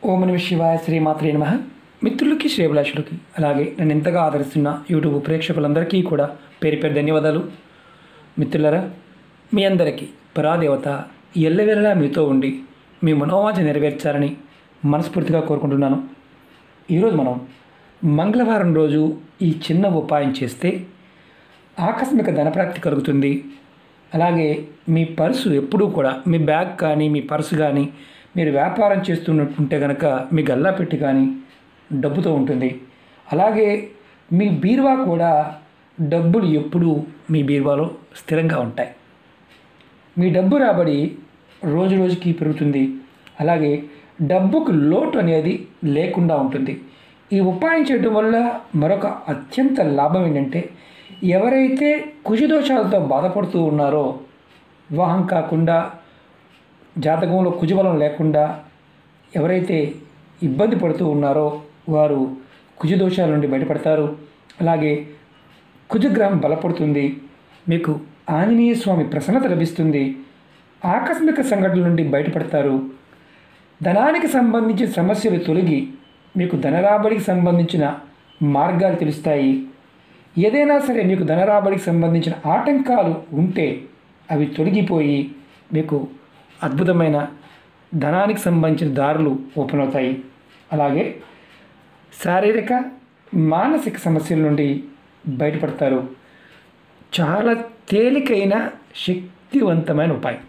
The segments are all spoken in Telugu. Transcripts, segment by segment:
ఓం నమః శివాయ శ్రీమాత్రే నమః. మిత్రులకి శ్రేభిలాషులకి అలాగే నన్ను ఎంతగా ఆదరిస్తున్న యూట్యూబ్ ప్రేక్షకులందరికీ కూడా పేరు పేరు ధన్యవాదాలు. మిత్రులరా, మీ అందరికీ పరాదేవత ఎల్లవేళలా మీతో ఉండి మీ మనోవాంఛ నెరవేర్చాలని మనస్ఫూర్తిగా కోరుకుంటున్నాను. ఈరోజు మనం మంగళవారం రోజు ఈ చిన్న ఉపాయం చేస్తే ఆకస్మిక ధనప్రాప్తి కలుగుతుంది. అలాగే మీ పర్సు ఎప్పుడూ కూడా మీ బ్యాగ్ కానీ మీ పర్సు కానీ మీరు వ్యాపారం చేస్తున్నట్టుంటే కనుక మీ గల్లా పెట్టి కానీ డబ్బుతో ఉంటుంది. అలాగే మీ బీరువా కూడా డబ్బులు ఎప్పుడూ మీ బీరువాలో స్థిరంగా ఉంటాయి. మీ డబ్బు రాబడి రోజు రోజుకి పెరుగుతుంది. అలాగే డబ్బుకు లోటు అనేది లేకుండా ఉంటుంది. ఈ ఉపాయం చేయడం వల్ల మరొక అత్యంత లాభం ఏంటంటే, ఎవరైతే కుజదోషాలతో బాధపడుతూ ఉన్నారో, వివాహం కాకుండా జాతకంలో కుజబలం లేకుండా ఎవరైతే ఇబ్బంది పడుతూ ఉన్నారో వారు కుజదోషాల నుండి బయటపడతారు. అలాగే కుజగ్రహం బలపడుతుంది. మీకు ఆంజనేయ స్వామి ప్రసన్నత లభిస్తుంది. ఆకస్మిక సంఘటనల నుండి బయటపడతారు. ధనానికి సంబంధించిన సమస్యలు తొలగి మీకు ధనరాబడికి సంబంధించిన మార్గాలు తెలుస్తాయి. ఏదైనా సరే మీకు ధనరాబడికి సంబంధించిన ఆటంకాలు ఉంటే అవి తొలగిపోయి మీకు అద్భుతమైన ధనానికి సంబంధించిన దారులు ఓపెన్ అవుతాయి. అలాగే శారీరక మానసిక సమస్యల నుండి బయటపడతారు. చాలా తేలికైన శక్తివంతమైన ఉపాయం.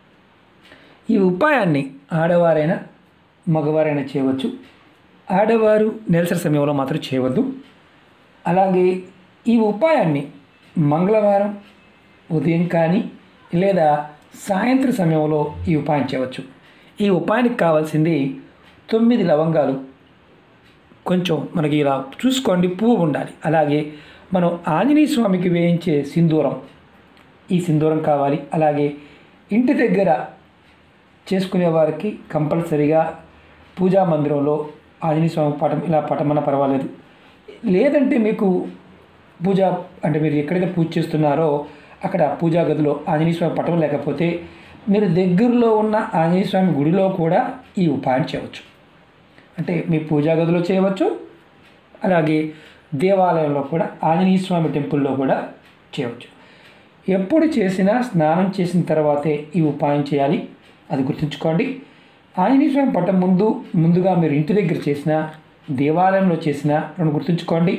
ఈ ఉపాయాన్ని ఆడవారైనా మగవారైనా చేయవచ్చు. ఆడవారు నెలసరి సమయంలో మాత్రం చేయవద్దు. అలాగే ఈ ఉపాయాన్ని మంగళవారం ఉదయం కానీ లేదా సాయంత్రం సమయంలో ఈ ఉపాయం చేయవచ్చు. ఈ ఉపాయానికి కావాల్సింది 9 లవంగాలు. కొంచెం మనకి ఇలా చూసుకోండి, పువ్వు ఉండాలి. అలాగే మనం ఆంజనేయ స్వామికి వేయించే సింధూరం, ఈ సింధూరం కావాలి. అలాగే ఇంటి దగ్గర చేసుకునే వారికి కంపల్సరీగా పూజా మందిరంలో ఆంజనేయ స్వామి పటం ఇలా పటమన్నా పర్వాలేదు. లేదంటే మీకు పూజ అంటే మీరు ఎక్కడైతే పూజ చేస్తున్నారో అక్కడ పూజా గదిలో ఆంజనేయ స్వామి పటం లేకపోతే మీరు దగ్గరలో ఉన్న ఆంజనేయ స్వామి గుడిలో కూడా ఈ ఉపాయం చేయవచ్చు. అంటే మీ పూజా గదిలో చేయవచ్చు. అలాగే దేవాలయంలో కూడా ఆంజనేయ స్వామి టెంపుల్లో కూడా చేయవచ్చు. ఎప్పుడు చేసినా స్నానం చేసిన తర్వాతే ఈ ఉపాయం చేయాలి. అది గుర్తుంచుకోండి. ఆంజనేయ స్వామి పటం ముందుగా మీరు ఇంటి దగ్గర చేసినా దేవాలయంలో చేసినా రెండు గుర్తుంచుకోండి.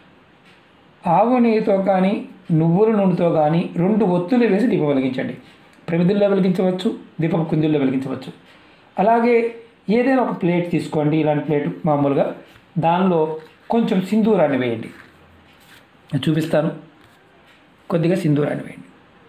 ఆవు నెయ్యితో కానీ నువ్వుల నూనెతో కానీ 2 ఒత్తులు వేసి దీపం వెలిగించండి. ప్రమిదల్లో వెలిగించవచ్చు, దీపపు కుందుల్లో వెలిగించవచ్చు. అలాగే ఏదైనా ఒక ప్లేట్ తీసుకోండి, ఇలాంటి ప్లేట్ మామూలుగా, దానిలో కొంచెం సింధూరాన్ని వేయండి. నేను చూపిస్తాను. కొద్దిగా సింధూరాన్ని వేయండి.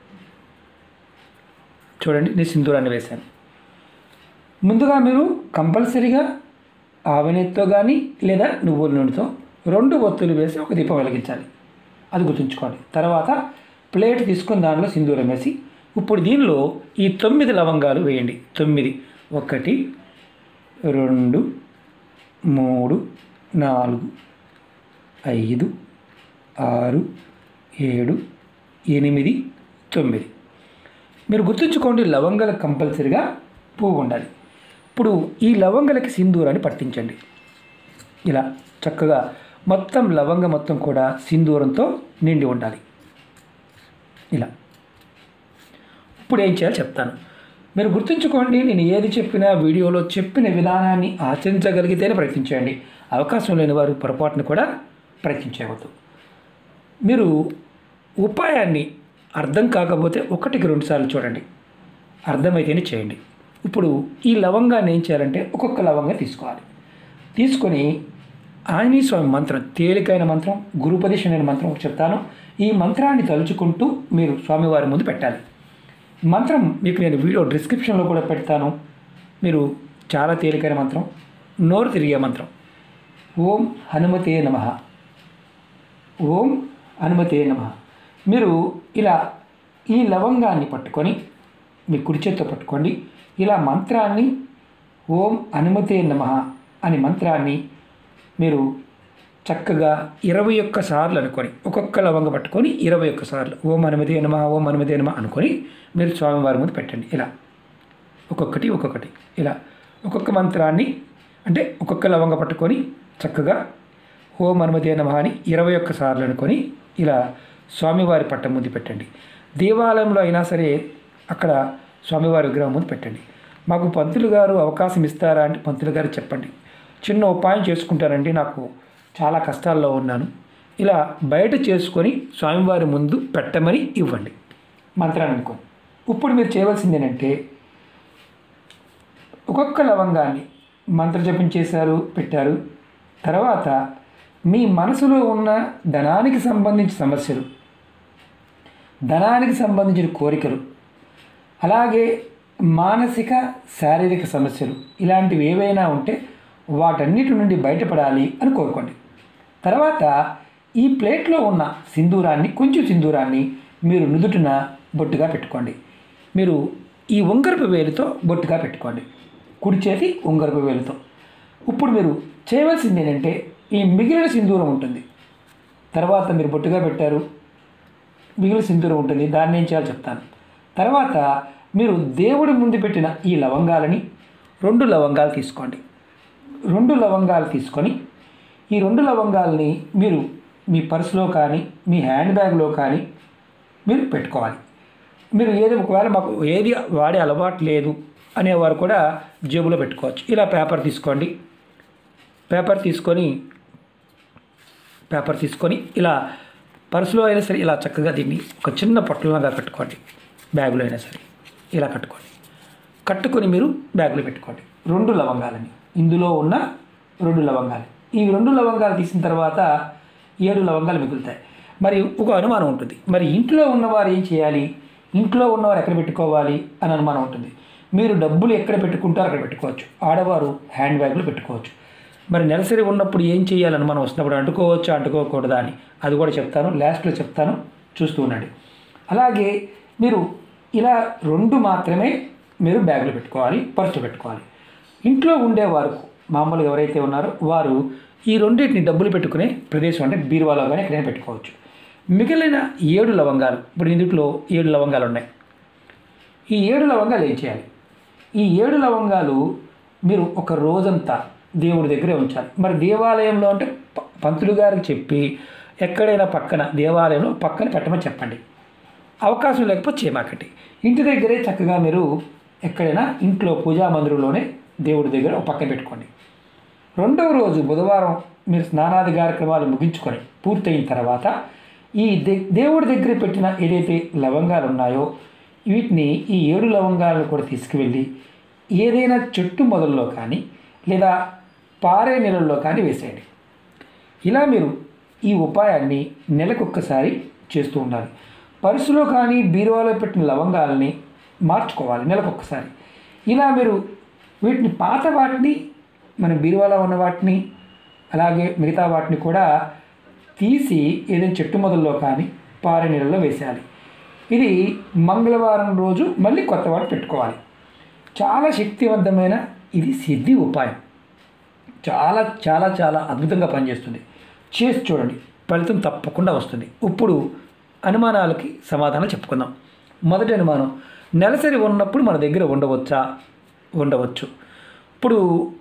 చూడండి, నేను సింధూరాన్ని వేశాను. ముందుగా మీరు కంపల్సరీగా ఆవు నెయ్యితో కానీ లేదా నువ్వుల నూనెతో 2 ఒత్తులు వేసి ఒక దీపం వెలిగించాలి. అది గుర్తుంచుకోండి. తర్వాత ప్లేట్ తీసుకొని దానిలో సింధూరం వేసి ఇప్పుడు దీనిలో ఈ 9 లవంగాలు వేయండి. 9 1 2 3 4 5 6 7 8 9. మీరు గుర్తుంచుకోండి, లవంగాలకు కంపల్సరీగా పువ్వు ఉండాలి. ఇప్పుడు ఈ లవంగాలకి సింధూరాన్ని పట్టించండి. ఇలా చక్కగా మొత్తం లవంగ మొత్తం కూడా సింధూరంతో నిండి ఉండాలి. ఇలా ఇప్పుడు ఏం చేయాలో చెప్తాను. మీరు గుర్తుంచుకోండి, నేను ఏది చెప్పినా వీడియోలో చెప్పిన విధానాన్ని ఆచరించగలిగితేనే ప్రయత్నించండి. అవకాశం లేని వారు పొరపాటును కూడా ప్రయత్నించవద్దు. మీరు ఉపాయాన్ని అర్థం కాకపోతే 1కి 2 సార్లు చూడండి, అర్థమైతేనే చేయండి. ఇప్పుడు ఈ లవంగాన్ని ఏం చేయాలంటే ఒక్కొక్క లవంగా తీసుకోవాలి. తీసుకొని ఆంజనేయ స్వామి మంత్రం, తేలికైన మంత్రం, గురుపదేశమైన మంత్రం చెప్తాను. ఈ మంత్రాన్ని తలుచుకుంటూ మీరు స్వామివారి ముందు పెట్టాలి. మంత్రం మీకు నేను వీడియో డిస్క్రిప్షన్లో కూడా పెడతాను. మీరు చాలా తేలికైన మంత్రం, నోరు తిరిగే మంత్రం. ఓం హనుమతే నమః, ఓం హనుమతే నమః. మీరు ఇలా ఈ లవంగాన్ని పట్టుకొని మీ కుడి చేత్తో పట్టుకోండి. ఇలా మంత్రాన్ని ఓం హనుమతే నమః అనే మంత్రాన్ని మీరు చక్కగా 21 సార్లు అనుకొని, ఒక్కొక్క లవంగ పట్టుకొని 21 సార్లు ఓం హనుమతే నమః, ఓం హనుమతే నమః అనుకొని మీరు స్వామివారి ముందు పెట్టండి. ఇలా ఒక్కొక్కటి ఇలా ఒక్కొక్క మంత్రాన్ని అంటే ఒక్కొక్క లవంగ పట్టుకొని చక్కగా ఓం హనుమతే నమః అని 21 సార్లు అనుకొని ఇలా స్వామివారి పట్టం ముందు పెట్టండి. దేవాలయంలో అయినా సరే అక్కడ స్వామివారి విగ్రహం ముందు పెట్టండి. మాకు పంతులు గారు అవకాశం ఇస్తారా అంటే పంతులు గారు చెప్పండి, చిన్న ఉపాయం చేసుకుంటానండి, నాకు చాలా కష్టాల్లో ఉన్నాను, ఇలా బయట చేసుకొని స్వామివారి ముందు పెట్టమని ఇవ్వండి మంత్రాన్ని అనుకోండి. ఇప్పుడు మీరు చేయవలసింది ఏంటంటే ఒక్కొక్క లవంగాన్ని మంత్రజపం చేశారు, పెట్టారు. తర్వాత మీ మనసులో ఉన్న ధనానికి సంబంధించిన సమస్యలు, ధనానికి సంబంధించిన కోరికలు, అలాగే మానసిక శారీరక సమస్యలు ఇలాంటివి ఏవైనా ఉంటే వాటన్నిటి నుండి బయటపడాలి అని కోరుకోండి. తర్వాత ఈ ప్లేట్లో ఉన్న సింధూరాన్ని, కొంచెం సింధూరాన్ని మీరు నుదుటిన బొట్టుగా పెట్టుకోండి. మీరు ఈ ఉంగరపు వేలుతో బొట్టుగా పెట్టుకోండి, కుడి చేతి ఉంగరపు వేలుతో. ఇప్పుడు మీరు చేయవలసింది ఏంటంటే ఈ మిగిలిన సింధూరం ఉంటుంది, తర్వాత మీరు బొట్టుగా పెట్టారు, మిగిలిన సింధూరం ఉంటుంది, దాన్ని ఏం చేయాలో చెప్తాను. తర్వాత మీరు దేవుడి ముందు పెట్టిన ఈ లవంగాలని 2 లవంగాలు తీసుకోండి. 2 లవంగాలు తీసుకొని ఈ 2 లవంగాలని మీరు మీ పర్సులో కానీ మీ హ్యాండ్ బ్యాగ్లో కానీ మీరు పెట్టుకోవాలి. మీరు ఏది ఒకవేళ మాకు ఏది వాడే అలవాటు లేదు అనేవారు కూడా జేబులో పెట్టుకోవచ్చు. ఇలా పేపర్ తీసుకోండి. పేపర్ తీసుకొని ఇలా పర్సులో అయినా సరే ఇలా చక్కగా దీన్ని ఒక చిన్న పొట్టలాగా కట్టుకోండి. బ్యాగులో అయినా సరే ఇలా కట్టుకొని మీరు బ్యాగులో పెట్టుకోండి 2 లవంగాలని. ఇందులో ఉన్న 2 లవంగాలు, ఈ 2 లవంగాలు తీసిన తర్వాత 7 లవంగాలు మిగులుతాయి. మరి ఒక అనుమానం ఉంటుంది, మరి ఇంట్లో ఉన్నవారు ఏం చేయాలి, ఇంట్లో ఉన్నవారు ఎక్కడ పెట్టుకోవాలి అని అనుమానం ఉంటుంది. మీరు డబ్బులు ఎక్కడ పెట్టుకుంటారో అక్కడ పెట్టుకోవచ్చు. ఆడవారు హ్యాండ్ బ్యాగ్లో పెట్టుకోవచ్చు. మరి నెలసరి ఉన్నప్పుడు ఏం చేయాలని మనం వస్తున్నప్పుడు అంటుకోవచ్చా అంటుకోకూడదా అని అది కూడా చెప్తాను, లాస్ట్లో చెప్తాను, చూస్తూ ఉండండి. అలాగే మీరు ఇలా 2 మాత్రమే మీరు బ్యాగ్లో పెట్టుకోవాలి, పర్సులో పెట్టుకోవాలి. ఇంట్లో ఉండేవారు మామూలుగా ఎవరైతే ఉన్నారో వారు ఈ 2 డబ్బులు పెట్టుకునే ప్రదేశం అంటే బీరువాలో కానీ ఎక్కడైనా పెట్టుకోవచ్చు. మిగిలిన 7 లవంగాలు, ఇప్పుడు ఇందులో 7 లవంగాలు ఉన్నాయి. ఈ 7 లవంగాలు ఏం చేయాలి, ఈ 7 లవంగాలు మీరు ఒక రోజంతా దేవుడి దగ్గరే ఉంచాలి. మరి దేవాలయంలో అంటే పంతులు గారికి చెప్పి ఎక్కడైనా పక్కన దేవాలయంలో పక్కన పెట్టమని చెప్పండి. అవకాశం లేకపోతే చేయమాకండి. ఇంటి దగ్గరే చక్కగా మీరు ఎక్కడైనా ఇంట్లో పూజా మందిరంలోనే దేవుడి దగ్గర ఒక పక్కన పెట్టుకోండి. 2వ రోజు బుధవారం మీరు స్నానాది కార్యక్రమాలు ముగించుకొని పూర్తయిన తర్వాత ఈ దేవుడి దగ్గర పెట్టిన ఏదైతే లవంగాలు ఉన్నాయో వీటిని ఈ 7 లవంగాలను కూడా తీసుకువెళ్ళి ఏదైనా చెట్టు మొదల్లో కానీ లేదా పారే నీళ్ళల్లో కానీ వేసేయండి. ఇలా మీరు ఈ ఉపాయాన్ని నెలకొక్కసారి చేస్తూ ఉండాలి. పర్సులో కానీ బీరువాలో పెట్టిన లవంగాలని మార్చుకోవాలి నెలకొక్కసారి. ఇలా మీరు వీటిని పాత వాటిని మన బీరువాలో ఉన్న వాటిని అలాగే మిగతా వాటిని కూడా తీసి ఏదైనా చెట్టు మొదల్లో కానీ పారే నీళ్ళలో వేసేయాలి. ఇది మంగళవారం రోజు మళ్ళీ కొత్త వాటి పెట్టుకోవాలి. చాలా శక్తివంతమైన ఇది సిద్ధి ఉపాయం, చాలా చాలా చాలా అద్భుతంగా పనిచేస్తుంది. చేసి చూడండి, ఫలితం తప్పకుండా వస్తుంది. ఇప్పుడు అనుమానాలకి సమాధానం చెప్పుకుందాం. మొదటి అనుమానం, నెలసరి ఉన్నప్పుడు మన దగ్గర ఉండవచ్చు. ఇప్పుడు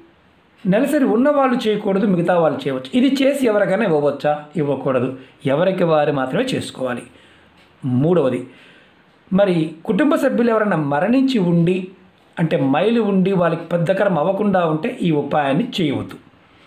నెలసరి ఉన్నవాళ్ళు చేయకూడదు, మిగతా వాళ్ళు చేయవచ్చు. ఇది చేసి ఎవరికైనా ఇవ్వవచ్చా, ఇవ్వకూడదు, ఎవరికి వారు మాత్రమే చేసుకోవాలి. 3వది, మరి కుటుంబ సభ్యులు ఎవరైనా మరణించి ఉండి అంటే మైలు ఉండి వాళ్ళకి పెద్దకరం అవ్వకుండా ఉంటే ఈ ఉపాయాన్ని చేయవద్దు.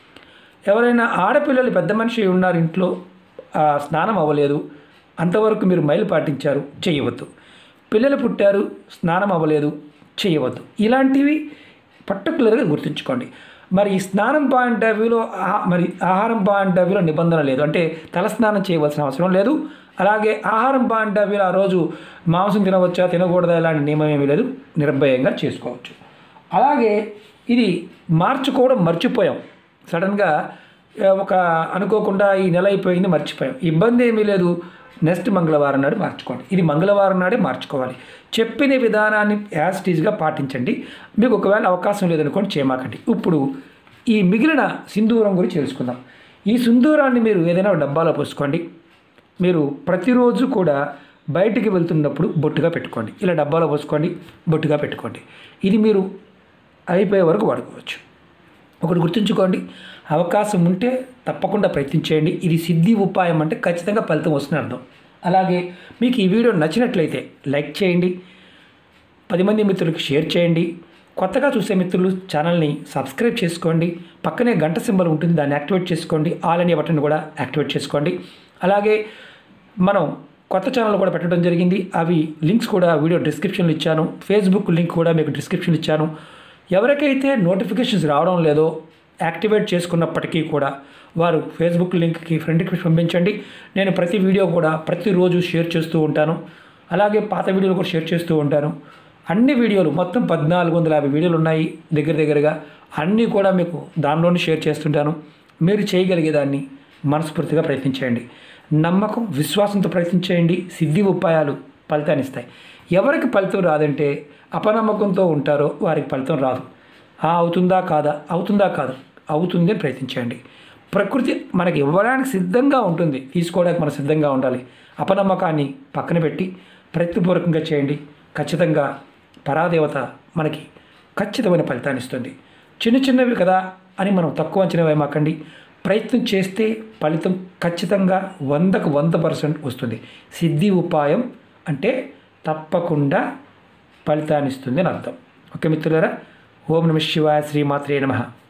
ఎవరైనా ఆడపిల్లలు పెద్ద మనిషి ఉన్నారు ఇంట్లో, స్నానం అవ్వలేదు, అంతవరకు మీరు మైలు పాటించారు, చేయవద్దు. పిల్లలు పుట్టారు, స్నానం అవ్వలేదు, చేయవద్దు. ఇలాంటివి పర్టికులర్గా గుర్తుంచుకోండి. మరి ఈ స్నానం పాయింట్ ఆఫ్ వ్యూలో మరి ఆహారం పాయింట్ ఆఫ్ వ్యూలో నిబంధన లేదు, అంటే తలస్నానం చేయవలసిన అవసరం లేదు. అలాగే ఆహారం పాయింట్ ఆఫ్ వ్యూలో ఆ రోజు మాంసం తినవచ్చా తినకూడదా ఇలాంటి నియమం ఏమీ లేదు, నిర్భయంగా చేసుకోవచ్చు. అలాగే ఇది మార్చుకోవడం మర్చిపోయాం, సడన్గా ఒక అనుకోకుండా ఈ నెల అయిపోయింది మర్చిపోయాం, ఇబ్బంది ఏమీ లేదు, నెక్స్ట్ మంగళవారం నాడు మార్చుకోండి. ఇది మంగళవారం నాడే మార్చుకోవాలి. చెప్పిన విధానాన్ని యాజ్ టీజ్గా పాటించండి. మీకు ఒకవేళ అవకాశం లేదనుకోండి చేయమాకండి. ఇప్పుడు ఈ మిగిలిన సింధూరం గురించి తెలుసుకుందాం. ఈ సింధూరాన్ని మీరు ఏదైనా డబ్బాలో పోసుకోండి. మీరు ప్రతిరోజు కూడా బయటికి వెళ్తున్నప్పుడు బొట్టుగా పెట్టుకోండి. ఇలా డబ్బాలో పోసుకోండి, బొట్టుగా పెట్టుకోండి. ఇది మీరు అయిపోయే వరకు వాడుకోవచ్చు. ఒకటి గుర్తుంచుకోండి, అవకాశం ఉంటే తప్పకుండా ప్రయత్నించేయండి. ఇది సిద్ధి ఉపాయం అంటే ఖచ్చితంగా ఫలితం వస్తుందని అర్థం. అలాగే మీకు ఈ వీడియో నచ్చినట్లయితే లైక్ చేయండి, 10 మంది మిత్రులకు షేర్ చేయండి. కొత్తగా చూసే మిత్రులు ఛానల్ని సబ్స్క్రైబ్ చేసుకోండి. పక్కనే గంట సింబల్ ఉంటుంది, దాన్ని యాక్టివేట్ చేసుకోండి. ఆల్ అనే బటన్ కూడా యాక్టివేట్ చేసుకోండి. అలాగే మనం కొత్త ఛానల్ కూడా పెట్టడం జరిగింది. అవి లింక్స్ కూడా వీడియో డిస్క్రిప్షన్లో ఇచ్చాను. ఫేస్బుక్ లింక్ కూడా మీకు డిస్క్రిప్షన్లో ఇచ్చాను. ఎవరికైతే నోటిఫికేషన్స్ రావడం లేదో యాక్టివేట్ చేసుకున్నప్పటికీ కూడా వారు ఫేస్బుక్ లింక్కి ఫ్రెండ్ రిక్వెస్ట్ పంపించండి. నేను ప్రతి వీడియో కూడా ప్రతిరోజు షేర్ చేస్తూ ఉంటాను. అలాగే పాత వీడియోలు కూడా షేర్ చేస్తూ ఉంటాను. అన్ని వీడియోలు మొత్తం 1450 వీడియోలు ఉన్నాయి దగ్గరగా. అన్నీ కూడా మీకు దానిలోనే షేర్ చేస్తుంటాను. మీరు చేయగలిగేదాన్ని మనస్ఫూర్తిగా ప్రయత్నించేయండి. నమ్మకం, విశ్వాసంతో ప్రయత్నించేయండి. సిద్ధి ఉపాయాలు ఫలితాన్ని ఇస్తాయి. ఎవరికి ఫలితం రాదంటే అపనమ్మకంతో ఉంటారో వారికి ఫలితం రాదు. అవుతుందా కాదా అవుతుంది అని ప్రయత్నించండి. ప్రకృతి మనకి ఇవ్వడానికి సిద్ధంగా ఉంటుంది, తీసుకోవడానికి మనం సిద్ధంగా ఉండాలి. అపనమ్మకాన్ని పక్కన పెట్టి ప్రయత్నపూర్వకంగా చేయండి. ఖచ్చితంగా పరాదేవత మనకి ఖచ్చితమైన ఫలితాన్ని ఇస్తుంది. చిన్నవి కదా అని మనం తక్కువ అంచనా వేయమాకండి. ప్రయత్నం చేస్తే ఫలితం ఖచ్చితంగా 100కు 100% వస్తుంది. సిద్ధి ఉపాయం అంటే తప్పకుండా ఫలితాన్ని ఇస్తుంది అని అర్థం. ఓకే మిత్రులారా, ఓం నమః శివాయ, శ్రీమాత్రే నమః.